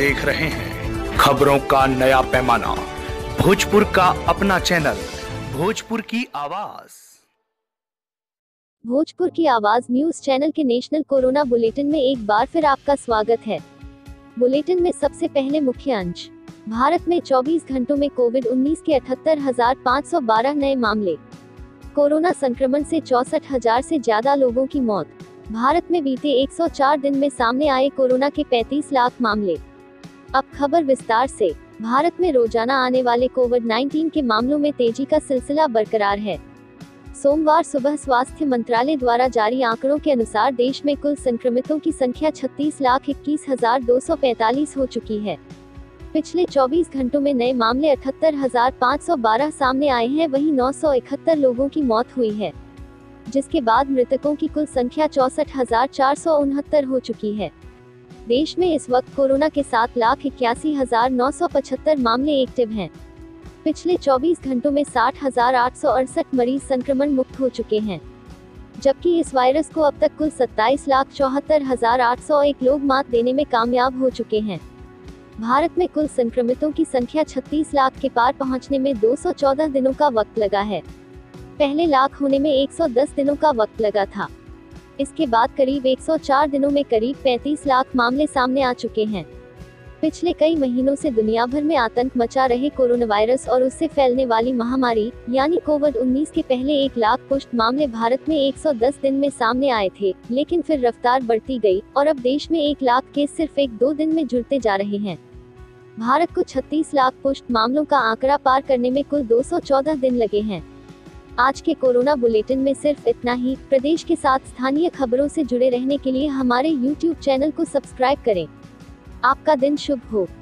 देख रहे हैं खबरों का नया पैमाना, भोजपुर का अपना चैनल, भोजपुर की आवाज। भोजपुर की आवाज न्यूज चैनल के नेशनल कोरोना बुलेटिन में एक बार फिर आपका स्वागत है। बुलेटिन में सबसे पहले मुख्य अंश। भारत में 24 घंटों में कोविड-19 के 78,512 नए मामले। कोरोना संक्रमण से 64,000 से ज्यादा लोगों की मौत। भारत में बीते 104 दिन में सामने आए कोरोना के 35 लाख मामले। अब खबर विस्तार से। भारत में रोजाना आने वाले कोविड-19 के मामलों में तेजी का सिलसिला बरकरार है। सोमवार सुबह स्वास्थ्य मंत्रालय द्वारा जारी आंकड़ों के अनुसार देश में कुल संक्रमितों की संख्या 36,21,245 हो चुकी है। पिछले 24 घंटों में नए मामले 78,512 सामने आए हैं, वहीं 971 लोगों की मौत हुई है, जिसके बाद मृतकों की कुल संख्या 64,469 हो चुकी है। देश में इस वक्त कोरोना के 7,81,975 मामले एक्टिव हैं। पिछले 24 घंटों में 60,868 मरीज संक्रमण मुक्त हो चुके हैं, जबकि इस वायरस को अब तक कुल 27,74,801 लोग मात देने में कामयाब हो चुके हैं। भारत में कुल संक्रमितों की संख्या 36 लाख के पार पहुंचने में 214 दिनों का वक्त लगा है। पहले लाख होने में 110 दिनों का वक्त लगा था। इसके बाद करीब 104 दिनों में करीब 35 लाख मामले सामने आ चुके हैं। पिछले कई महीनों से दुनिया भर में आतंक मचा रहे कोरोना वायरस और उससे फैलने वाली महामारी यानी कोविड-19 के पहले 1 लाख पुष्ट मामले भारत में 110 दिन में सामने आए थे, लेकिन फिर रफ्तार बढ़ती गई और अब देश में 1 लाख केस सिर्फ 1-2 दिन में जुड़ते जा रहे हैं। भारत को 36 लाख पुष्ट मामलों का आंकड़ा पार करने में कुल 214 दिन लगे हैं। आज के कोरोना बुलेटिन में सिर्फ इतना ही। प्रदेश के साथ स्थानीय खबरों से जुड़े रहने के लिए हमारे YouTube चैनल को सब्सक्राइब करें। आपका दिन शुभ हो।